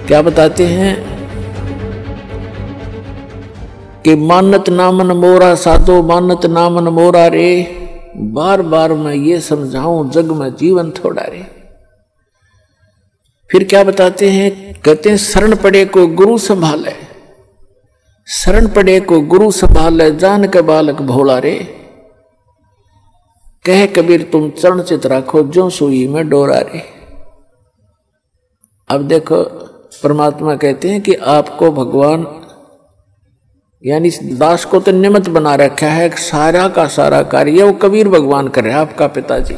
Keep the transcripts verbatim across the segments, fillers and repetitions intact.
क्या बताते हैं कि मानत नामन मोरा साधो मानत नामन मोरा रे, बार बार मैं ये समझाऊं जग में जीवन थोड़ा रे। फिर क्या बताते हैं, कहते हैं शरण पड़े को गुरु संभाले, शरण पड़े को गुरु संभाले, जान के बालक भोला रे। कह कबीर तुम चरण चित राखो, जो सुई में डोरा रे। अब देखो परमात्मा कहते हैं कि आपको भगवान यानी दास को तो निमित्त बना रखा है, सारा का सारा कार्य वो कबीर भगवान कर रहे हैं, आपका पिताजी।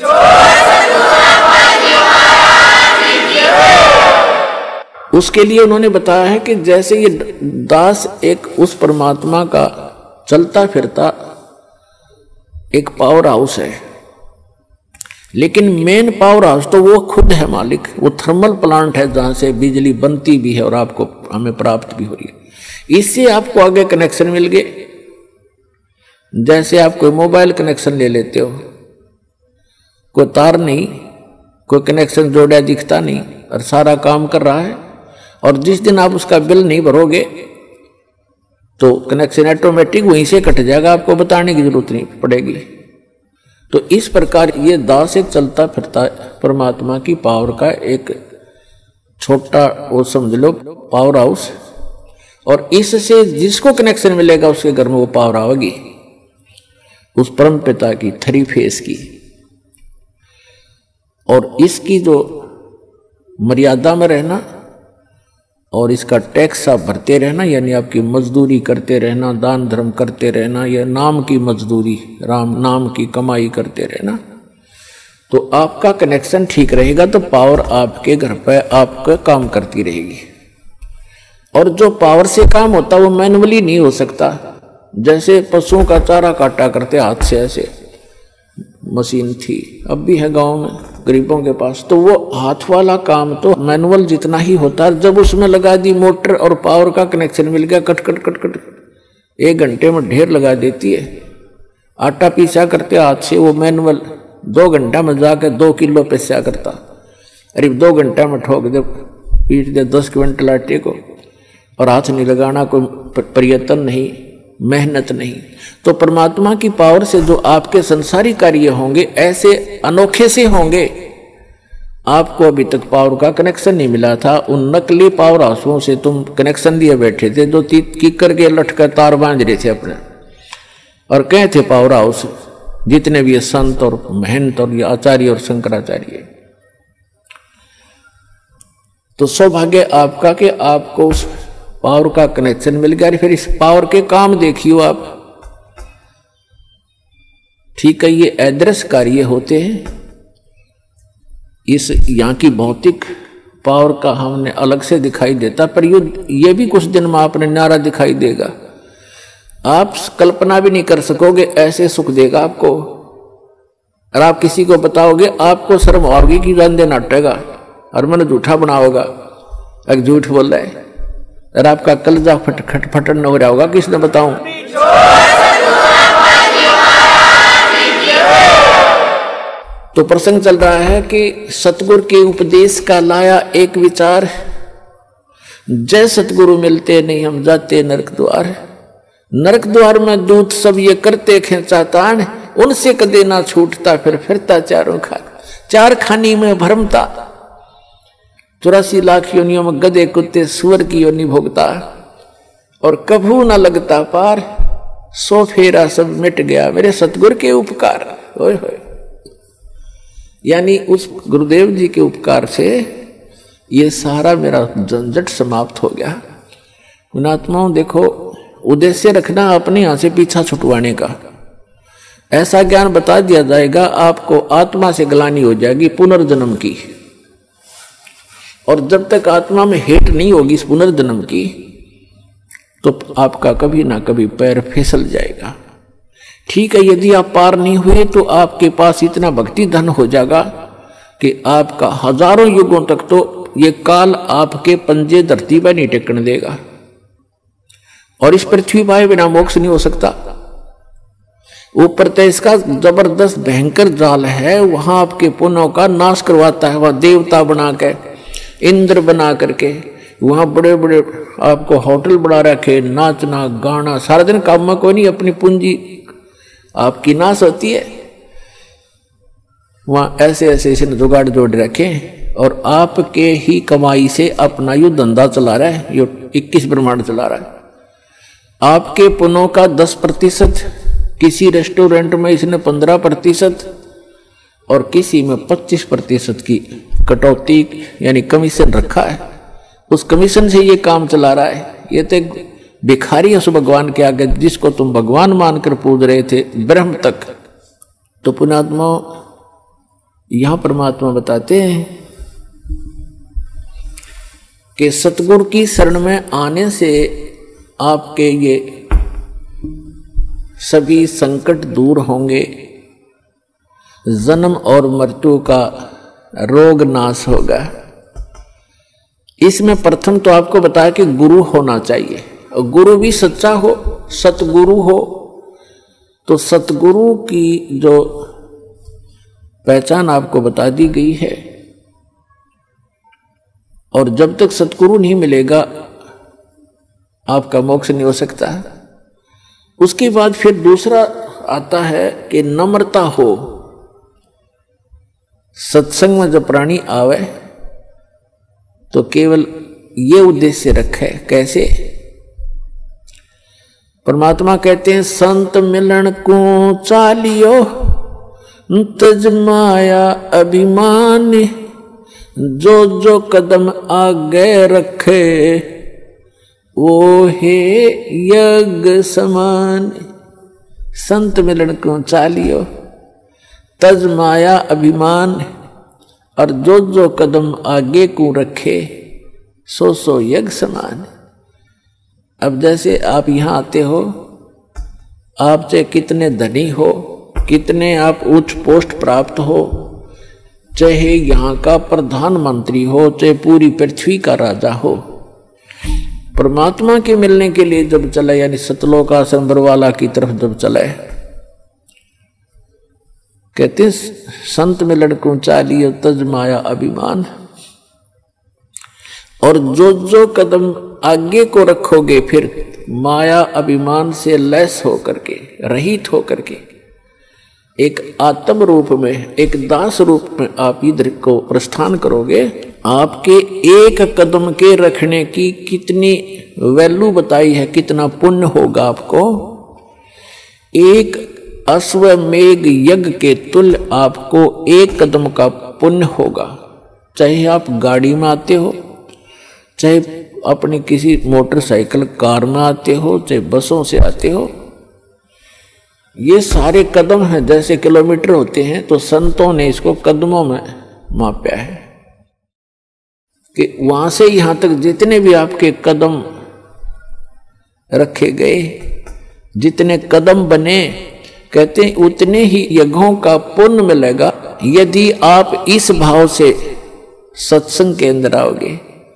उसके लिए उन्होंने बताया है कि जैसे ये दास एक उस परमात्मा का चलता फिरता एक पावर हाउस है, लेकिन मेन पावर हाउस तो वो खुद है मालिक। वो थर्मल प्लांट है जहां से बिजली बनती भी है और आपको हमें प्राप्त भी हो रही है। इससे आपको आगे कनेक्शन मिल गए। जैसे आप कोई मोबाइल कनेक्शन ले लेते हो, कोई तार नहीं, कोई कनेक्शन जोड़ा दिखता नहीं और सारा काम कर रहा है, और जिस दिन आप उसका बिल नहीं भरोगे तो कनेक्शन ऑटोमेटिक वहीं से कट जाएगा, आपको बताने की जरूरत नहीं पड़ेगी। तो इस प्रकार ये दास एक चलता फिरता परमात्मा की पावर का एक छोटा वो समझ लो पावर हाउस, और इससे जिसको कनेक्शन मिलेगा उसके घर में वो पावर आएगी, उस परम पिता की थ्री फेस की। और इसकी जो मर्यादा में रहना और इसका टैक्स आप भरते रहना, यानी आपकी मजदूरी करते रहना, दान धर्म करते रहना, या नाम की मजदूरी, राम नाम की कमाई करते रहना, तो आपका कनेक्शन ठीक रहेगा, तो पावर आपके घर पर आपका काम करती रहेगी। और जो पावर से काम होता है वो मैनुअली नहीं हो सकता। जैसे पशुओं का चारा काटा करते हाथ से, ऐसे मशीन थी, अब भी है गांव में गरीबों के पास, तो वो हाथ वाला काम तो मैनुअल जितना ही होता है। जब उसमें लगा दी मोटर और पावर का कनेक्शन मिल गया, कट कट कट कट एक घंटे में ढेर लगा देती है। आटा पीसा करते हाथ से, वो मैनुअल दो घंटा में जाकर दो किलो पिसा करता, अरे दो घंटा में ठोक दे पीट दे दस क्विंटल आटे को, और हाथ नहीं लगाना, कोई प्रयत्न नहीं, मेहनत नहीं। तो परमात्मा की पावर से जो आपके संसारी कार्य होंगे ऐसे अनोखे से होंगे। आपको अभी तक पावर का कनेक्शन नहीं मिला था, उन नकली पावर हाउसों से तुम कनेक्शन लिए बैठे थे, जो कीकर के लटकर तार बांध रहे थे अपने, और कहे थे पावर हाउस जितने भी संत और महंत और आचार्य और शंकराचार्य। तो सौभाग्य आपका कि आपको उस पावर का कनेक्शन मिल गया। फिर इस पावर के काम देखियो आप, ठीक है, ये अदृश्य कार्य होते हैं। इस यहाँ की भौतिक पावर का हमने अलग से दिखाई देता, पर ये ये भी कुछ दिन में आपने न्यारा दिखाई देगा। आप कल्पना भी नहीं कर सकोगे, ऐसे सुख देगा आपको। और आप किसी को बताओगे, आपको शर्म आओगी कि रंदे नाटेगा और मन झूठा बनाओगा, एक झूठ बोल रहा है, और आपका कलजा फट खट फटन न हो रहा होगा, किसने बताऊं। तो प्रसंग चल रहा है कि सतगुरु के उपदेश का लाया एक विचार, जय सतगुरु मिलते नहीं हम जाते नरक द्वार। नरक द्वार में दूत सब ये करते खेचा तान, उनसे कदे ना छूटता फिर फिरता चारों खान। चार खानी में भरमता, चौरासी लाख योनियों में गधे कुत्ते सुअर की योनि भोगता, और कभू न लगता पार, सो फेरा सब मिट गया मेरे सतगुरु के उपकार। ओए होए, यानी उस गुरुदेव जी के उपकार से ये सारा मेरा झंझट समाप्त हो गया। पुणात्माओं देखो, उद्देश्य रखना अपने यहां से पीछा छुटवाने का। ऐसा ज्ञान बता दिया जाएगा, आपको आत्मा से ग्लानि हो जाएगी पुनर्जन्म की, और जब तक आत्मा में हेट नहीं होगी इस पुनर्जन्म की, तो आपका कभी ना कभी पैर फिसल जाएगा। ठीक है, यदि आप पार नहीं हुए तो आपके पास इतना भक्ति धन हो जाएगा कि आपका हजारों युगों तक तो ये काल आपके पंजे धरती पर नहीं टेकने देगा, और इस पृथ्वी पर बिना मोक्ष नहीं हो सकता। ऊपर तो इसका जबरदस्त भयंकर जाल है, वहां आपके पुण्यों का नाश करवाता है, वह देवता बना के, इंद्र बना करके, वहां बड़े बड़े आपको होटल बना रखे, नाचना गाना सारा दिन, काम में कोई नहीं, अपनी पूंजी आपकी नाश होती है। वहां ऐसे ऐसे इसने जुगाड़ जोड़ रखे और आपके ही कमाई से अपना यू धंधा चला रहा है, यो इक्कीस ब्रह्मांड चला रहा है। आपके पुनों का दस प्रतिशत, किसी रेस्टोरेंट में इसने पंद्रह प्रतिशत और किसी में पच्चीस प्रतिशत की कटौती यानी कमीशन रखा है। उस कमीशन से ये काम चला रहा है। ये तो भिखारी है उस भगवान के आगे, जिसको तुम भगवान मानकर पूज रहे थे ब्रह्म तक। तो पुण्यात्मा यहां परमात्मा बताते हैं कि सतगुरु की शरण में आने से आपके ये सभी संकट दूर होंगे, जन्म और मृत्यु का रोग नाश होगा। इसमें प्रथम तो आपको बताया कि गुरु होना चाहिए, और गुरु भी सच्चा हो, सतगुरु हो। तो सतगुरु की जो पहचान आपको बता दी गई है, और जब तक सतगुरु नहीं मिलेगा आपका मोक्ष नहीं हो सकता। उसके बाद फिर दूसरा आता है कि नम्रता हो। सत्संग में जब प्राणी आवे तो केवल ये उद्देश्य रखे। कैसे? परमात्मा कहते हैं संत मिलन को चालियो तज माया अभिमान, जो जो कदम आगे रखे वो हे यज्ञ समान। संत मिलन को चालियो तज माया अभिमान, और जो जो कदम आगे को रखे सो सो यज्ञ समान। अब जैसे आप यहाँ आते हो, आप चाहे कितने धनी हो, कितने आप उच्च पोस्ट प्राप्त हो, चाहे यहाँ का प्रधानमंत्री हो, चाहे पूरी पृथ्वी का राजा हो, परमात्मा के मिलने के लिए जब चले, यानी सतलोक आश्रम बरवाला की तरफ जब चले, कहते संत मिलन को चालियो तज माया अभिमान। और जो जो कदम आगे को रखोगे फिर माया अभिमान से लैस होकर के, रहित होकर के, एक आत्म रूप में, एक दास रूप में आप इधर को प्रस्थान करोगे। आपके एक कदम के रखने की कितनी वैल्यू बताई है, कितना पुण्य होगा आपको। एक अश्वमेघ यज्ञ के तुल्य आपको एक कदम का पुण्य होगा। चाहे आप गाड़ी में आते हो, चाहे अपनी किसी मोटरसाइकिल कार में आते हो, चाहे बसों से आते हो, ये सारे कदम हैं, जैसे किलोमीटर होते हैं। तो संतों ने इसको कदमों में मापा है कि वहां से यहां तक जितने भी आपके कदम रखे गए, जितने कदम बने, कहते हैं उतने ही यज्ञों का पुण्य मिलेगा यदि आप इस भाव से सत्संग के अंदर आओगे।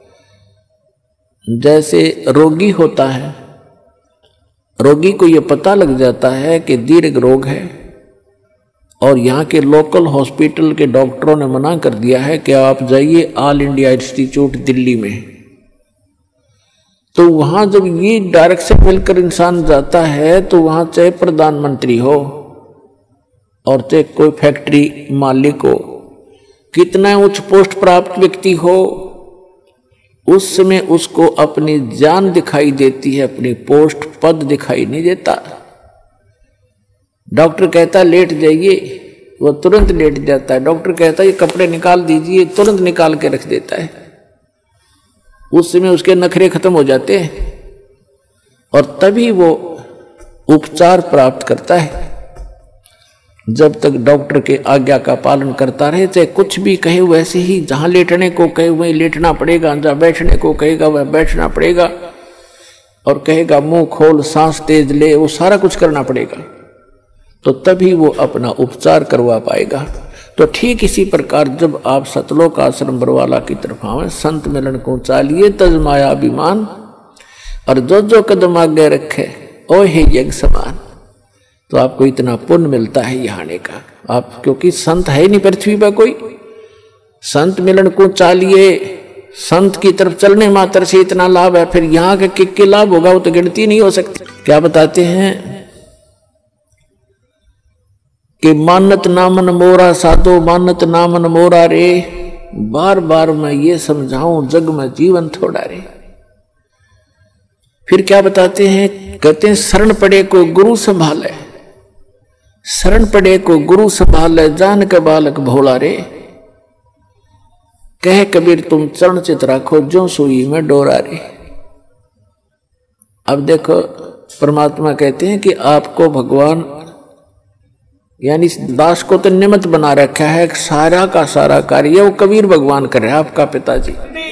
जैसे रोगी होता है, रोगी को यह पता लग जाता है कि दीर्घ रोग है, और यहाँ के लोकल हॉस्पिटल के डॉक्टरों ने मना कर दिया है कि आप जाइए ऑल इंडिया इंस्टीट्यूट दिल्ली में। तो वहां जब ये डायरेक्शन मिलकर इंसान जाता है, तो वहां चाहे प्रधानमंत्री हो और चाहे कोई फैक्ट्री मालिक हो, कितना उच्च पोस्ट प्राप्त व्यक्ति हो, उस समय उसको अपनी जान दिखाई देती है, अपनी पोस्ट पद दिखाई नहीं देता। डॉक्टर कहता है लेट जाइए, वो तुरंत लेट जाता है। डॉक्टर कहता है ये कपड़े निकाल दीजिए, तुरंत निकाल के रख देता है। उस समय उसके नखरे खत्म हो जाते हैं, और तभी वो उपचार प्राप्त करता है। जब तक डॉक्टर के आज्ञा का पालन करता रहे, चाहे कुछ भी कहे वैसे ही, जहां लेटने को कहे वहीं लेटना पड़ेगा, जहां बैठने को कहेगा वह बैठना पड़ेगा, और कहेगा मुंह खोल, सांस तेज ले, वो सारा कुछ करना पड़ेगा। तो तभी वो अपना उपचार करवा पाएगा। तो ठीक इसी प्रकार जब आप सतलोक आश्रम बरवाला की तरफ आवे, संत मिलन को चालिए तज माया अभिमान, और जो जो कदम आगे रखे ओ हे यज्ञ समान। तो आपको इतना पुण्य मिलता है यहाँ आने का। आप क्योंकि संत है नहीं पृथ्वी पर कोई, संत मिलन को चालिए संत की तरफ चलने मात्र से इतना लाभ है, फिर यहां के किक के लाभ होगा वो तो गिनती नहीं हो सकती। क्या बताते हैं कि मानत नामन मोरा साधो मानत नामन मोरा रे, बार बार मैं ये समझाऊं जग में जीवन थोड़ा रे। फिर क्या बताते हैं, कहते हैं शरण पड़े को गुरु संभाले, शरण पड़े को गुरु संभाले जान के बालक भोला रे। कह कबीर तुम चरण चित राखो जो सुई में डोरा रे। अब देखो परमात्मा कहते हैं कि आपको भगवान यानी दास को तो निमित्त बना रखा है, सारा का सारा कार्य वो कबीर भगवान कर रहे हैं, आपका पिताजी।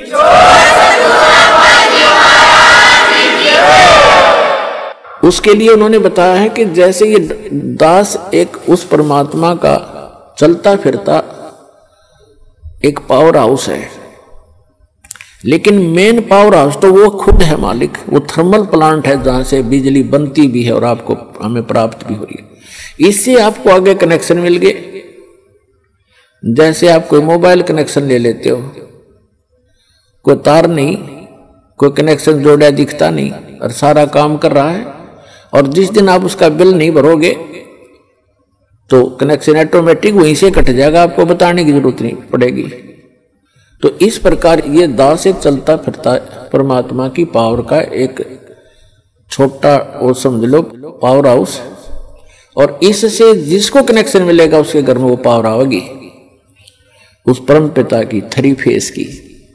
उसके लिए उन्होंने बताया है कि जैसे ये दास एक उस परमात्मा का चलता फिरता एक पावर हाउस है, लेकिन मेन पावर हाउस तो वो खुद है मालिक। वो थर्मल प्लांट है जहां से बिजली बनती भी है और आपको हमें प्राप्त भी हो रही है। इससे आपको आगे कनेक्शन मिल गए। जैसे आप कोई मोबाइल कनेक्शन ले लेते हो, कोई तार नहीं, कोई कनेक्शन जोड़ा दिखता नहीं और सारा काम कर रहा है, और जिस दिन आप उसका बिल नहीं भरोगे तो कनेक्शन ऑटोमेटिक वहीं से कट जाएगा, आपको बताने की जरूरत नहीं पड़ेगी। तो इस प्रकार ये दास एक चलता फिरता परमात्मा की पावर का एक छोटा वो समझ लो पावर हाउस, और इससे जिसको कनेक्शन मिलेगा उसके घर में वो पावर आएगी उस परम पिता की थ्री फेस की।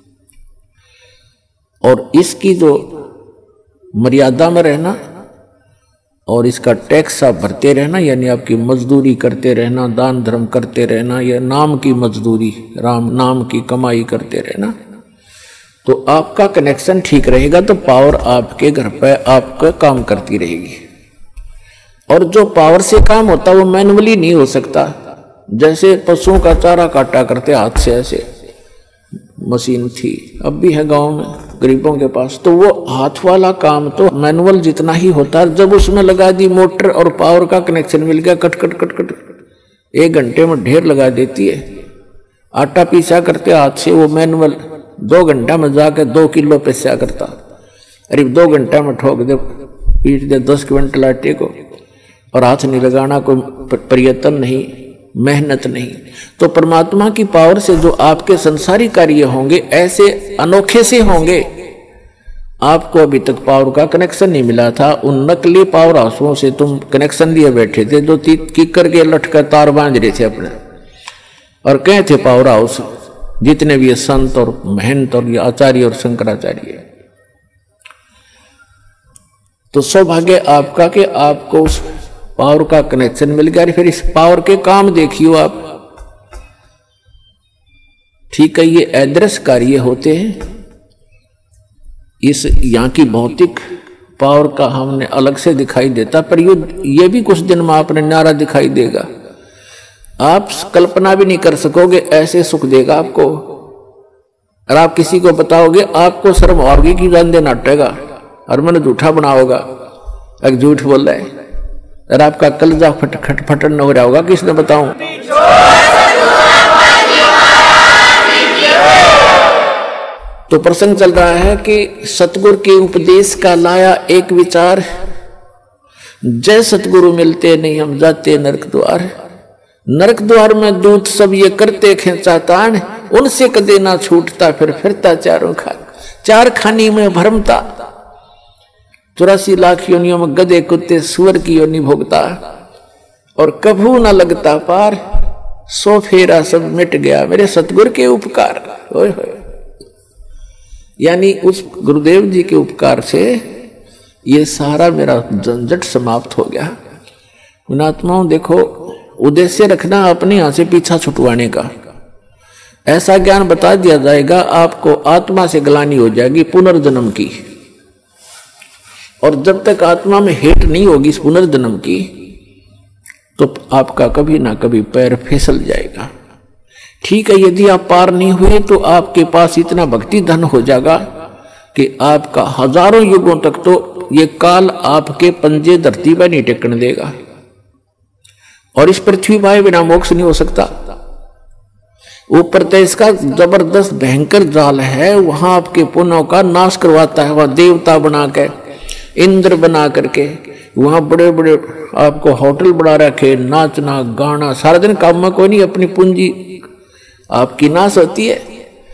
और इसकी जो मर्यादा में रहना और इसका टैक्स आप भरते रहना, यानी आपकी मजदूरी करते रहना, दान धर्म करते रहना, या नाम की मजदूरी, राम नाम की कमाई करते रहना, तो आपका कनेक्शन ठीक रहेगा तो पावर आपके घर पे आपका काम करती रहेगी। और जो पावर से काम होता है वो मैनुअली नहीं हो सकता। जैसे पशुओं का चारा काटा करते हाथ से, ऐसे मशीन थी, अब भी है गांव में गरीबों के पास, तो वो हाथ वाला काम तो मैनुअल जितना ही होता है। जब उसमें लगा दी मोटर और पावर का कनेक्शन मिल गया, कट कट कट कट एक घंटे में ढेर लगा देती है। आटा पीसा करते हाथ से, वो मैनुअल दो घंटा में जाकर दो किलो पिसा करता। अरे दो घंटा में ठोक दे, पीट दे दस क्विंटल आटे को, और हाथ नहीं लगाना, कोई प्रयत्न नहीं, मेहनत नहीं। तो परमात्मा की पावर से जो आपके संसारी कार्य होंगे ऐसे अनोखे से होंगे। आपको अभी तक पावर का कनेक्शन नहीं मिला था, उन नकली पावर हाउसों से तुम कनेक्शन लिए बैठे थे, जो किकर के लटकर तार बांध रहे थे अपने, और कहे थे पावर हाउस जितने भी संत और महंत और ये आचार्य और शंकराचार्य। तो सौभाग्य आपका कि आपको उस पावर का कनेक्शन मिल गया। फिर इस पावर के काम देखियो आप, ठीक है, ये अदृश्य कार्य होते हैं। इस यहाँ की भौतिक पावर का हमने अलग से दिखाई देता, पर ये ये भी कुछ दिन में आपने न्यारा दिखाई देगा। आप कल्पना भी नहीं कर सकोगे ऐसे सुख देगा आपको। और आप किसी को बताओगे आपको शर्म आओगी कि जान देना हटेगा और मैंने झूठा बनाओगा, एक झूठ बोल रहा है, और आपका कलजा फट खट फटन न हो रहा होगा, किसने बताऊं। तो प्रसंग चल रहा है कि सतगुरु के उपदेश का लाया एक विचार, जय सतगुरु मिलते नहीं हम जाते नरक द्वार। नरक द्वार में दूत सब ये करते खेचा तान, उनसे कदे ना छूटता फिर फिरता चारों खान। चार खानी में भरमता, चौरासी लाख योनियों में गधे कुत्ते सुअर की योनि भोगता, और कभू न लगता पार, सो फेरा सब मिट गया मेरे सतगुरु के उपकार। होय होय, यानी उस गुरुदेव जी के उपकार से ये सारा मेरा झंझट समाप्त हो गया। मुनात्माओं देखो, उद्देश्य रखना अपने यहां से पीछा छुटवाने का। ऐसा ज्ञान बता दिया जाएगा आपको, आत्मा से ग्लानि हो जाएगी पुनर्जन्म की, और जब तक आत्मा में हेट नहीं होगी इस पुनर्जन्म की, तो आपका कभी ना कभी पैर फिसल जाएगा। ठीक है, यदि आप पार नहीं हुए तो आपके पास इतना भक्ति धन हो जाएगा कि आपका हजारों युगों तक तो ये काल आपके पंजे धरती पर नहीं टेकने देगा, और इस पृथ्वी पर बिना मोक्ष नहीं हो सकता। ऊपर तो इसका जबरदस्त भयंकर जाल है, वहां आपके पुण्यों का नाश करवाता है। वहां देवता बना के, इंद्र बना करके, वहां बड़े बड़े आपको होटल बना रखे, नाचना गाना, सारा दिन काम में कोई नहीं, अपनी पूंजी आपकी नाश होती है।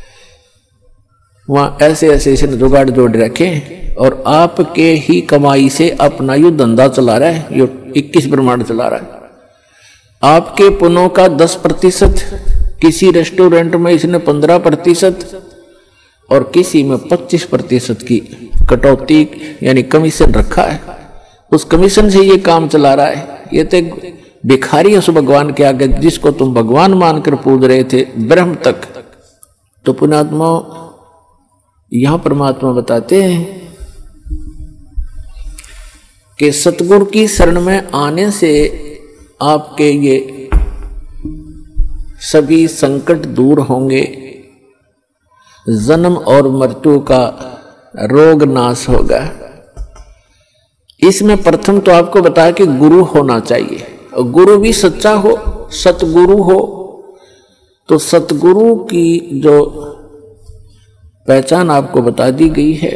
वहां ऐसे ऐसे इसने जुगाड़ जोड़ रखे और आपके ही कमाई से अपना यू धंधा चला रहा है, यो इक्कीस ब्रह्मांड चला रहा है। आपके पुण्यों का दस प्रतिशत, किसी रेस्टोरेंट में इसने पंद्रह प्रतिशत और किसी में पच्चीस प्रतिशत की कटौती यानी कमीशन रखा है। उस कमीशन से ये काम चला रहा है। ये तो भिखारी उस भगवान के आगे, जिसको तुम भगवान मानकर पूज रहे थे ब्रह्म तक। तो पुण्यात्मा यहां परमात्मा बताते हैं कि सतगुरु की शरण में आने से आपके ये सभी संकट दूर होंगे, जन्म और मृत्यु का रोग नाश होगा। इसमें प्रथम तो आपको बताया कि गुरु होना चाहिए, और गुरु भी सच्चा हो, सतगुरु हो। तो सतगुरु की जो पहचान आपको बता दी गई है,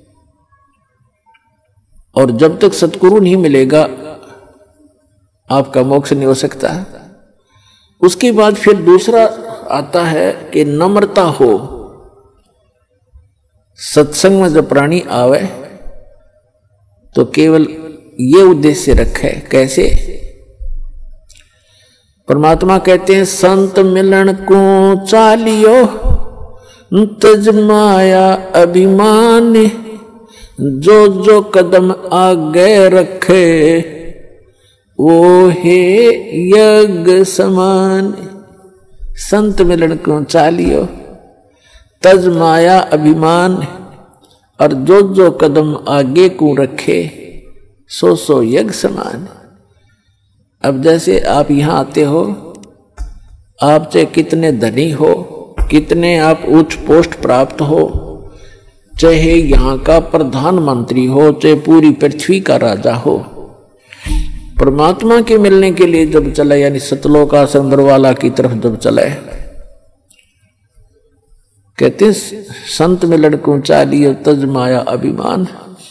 और जब तक सतगुरु नहीं मिलेगा आपका मोक्ष नहीं हो सकता। उसके बाद फिर दूसरा आता है कि नम्रता हो। सत्संग में जब प्राणी आवे तो केवल ये उद्देश्य रखे। कैसे? परमात्मा कहते हैं संत मिलन को चालियो तज माया अभिमान, जो जो कदम आगे रखे वो है यज्ञ समान। संत मिलन को चालियो तज माया अभिमान, और जो जो कदम आगे को रखे सो सो यज्ञ समान। अब जैसे आप यहां आते हो, आप चाहे कितने धनी हो, कितने आप उच्च पोस्ट प्राप्त हो, चाहे यहाँ का प्रधानमंत्री हो, चाहे पूरी पृथ्वी का राजा हो, परमात्मा के मिलने के लिए जब चले, यानी सतलोक आश्रम बरवाला की तरफ जब चले, कहते संत मिलन को चालियो तज माया अभिमान।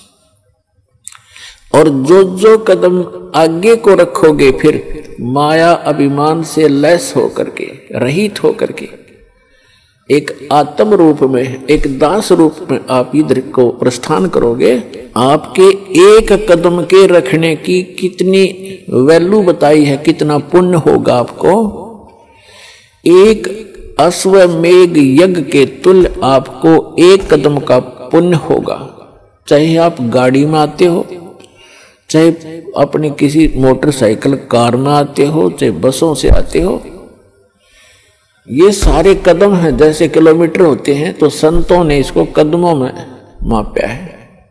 और जो जो कदम आगे को रखोगे फिर माया अभिमान से लैस होकर के, रहित होकर के, एक आत्म रूप में, एक दास रूप में आप इधर को प्रस्थान करोगे। आपके एक कदम के रखने की कितनी वैल्यू बताई है, कितना पुण्य होगा आपको। एक अश्वमेघ यज्ञ के तुल्य आपको एक कदम का पुण्य होगा। चाहे आप गाड़ी में आते हो, चाहे अपनी किसी मोटरसाइकिल कार में आते हो, चाहे बसों से आते हो, ये सारे कदम हैं, जैसे किलोमीटर होते हैं। तो संतों ने इसको कदमों में मापा है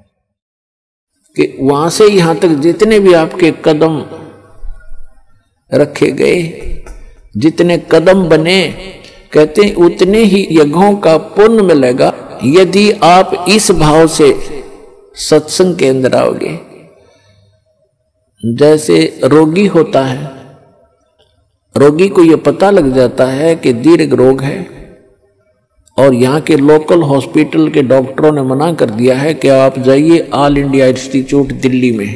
कि वहां से यहां तक जितने भी आपके कदम रखे गए, जितने कदम बने, कहते हैं उतने ही यज्ञों का पुण्य मिलेगा यदि आप इस भाव से सत्संग के अंदर आओगे। जैसे रोगी होता है, रोगी को यह पता लग जाता है कि दीर्घ रोग है, और यहाँ के लोकल हॉस्पिटल के डॉक्टरों ने मना कर दिया है कि आप जाइए ऑल इंडिया इंस्टीट्यूट दिल्ली में।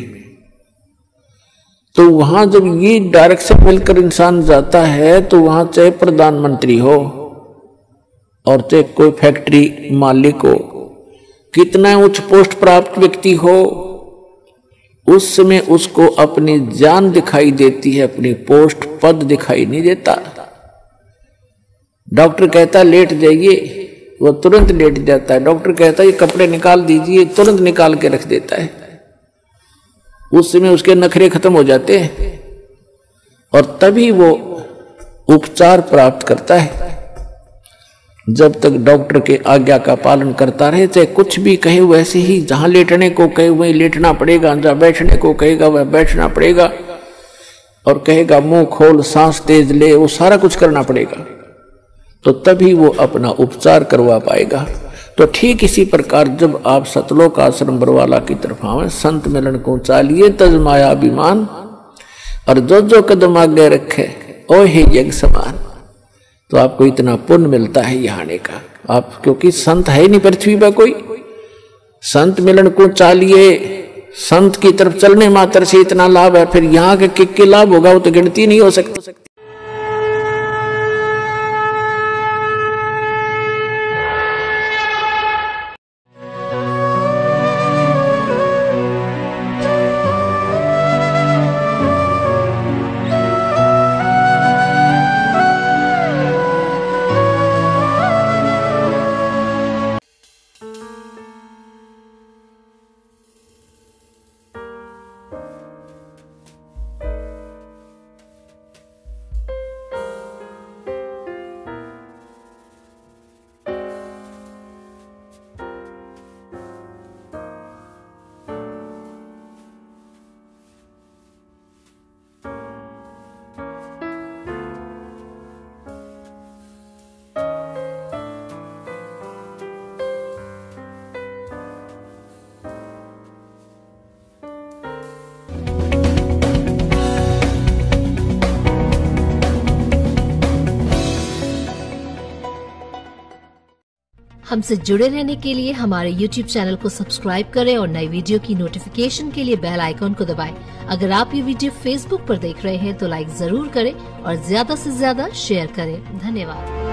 तो वहां जब ये डायरेक्शन मिलकर इंसान जाता है, तो वहां चाहे प्रधानमंत्री हो और चाहे कोई फैक्ट्री मालिक हो, कितना उच्च पोस्ट प्राप्त व्यक्ति हो, उस समय उसको अपनी जान दिखाई देती है, अपनी पोस्ट पद दिखाई नहीं देता। डॉक्टर कहता लेट जाइए, वो तुरंत लेट जाता है। डॉक्टर कहता ये कपड़े निकाल दीजिए, तुरंत निकाल के रख देता है। उस समय उसके नखरे खत्म हो जाते हैं और तभी वो उपचार प्राप्त करता है। जब तक डॉक्टर के आज्ञा का पालन करता रहे, चाहे कुछ भी कहे वैसे ही, जहां लेटने को कहे वहीं लेटना पड़ेगा, जहां बैठने को कहेगा वह बैठना पड़ेगा, और कहेगा मुंह खोल, सांस तेज ले, वो सारा कुछ करना पड़ेगा। तो तभी वो अपना उपचार करवा पाएगा। तो ठीक इसी प्रकार जब आप सतलोक आश्रम बरवाला की तरफ आवे, संत मिलन को चालिए तज माया अभिमान, और जो जो कदम आगे रखे ओ हे यज्ञ समान। तो आपको इतना पुण्य मिलता है यहाँ आने का। आप क्योंकि संत है नहीं पृथ्वी पर कोई, संत मिलन को चालिए, संत की तरफ चलने मात्र से इतना लाभ है, फिर यहाँ के किक के लाभ होगा वो तो गिनती नहीं हो सकती। हमसे जुड़े रहने के लिए हमारे यूट्यूब चैनल को सब्सक्राइब करें और नई वीडियो की नोटिफिकेशन के लिए बेल आइकॉन को दबाएं। अगर आप ये वीडियो फेसबुक पर देख रहे हैं तो लाइक जरूर करें और ज्यादा से ज्यादा शेयर करें। धन्यवाद।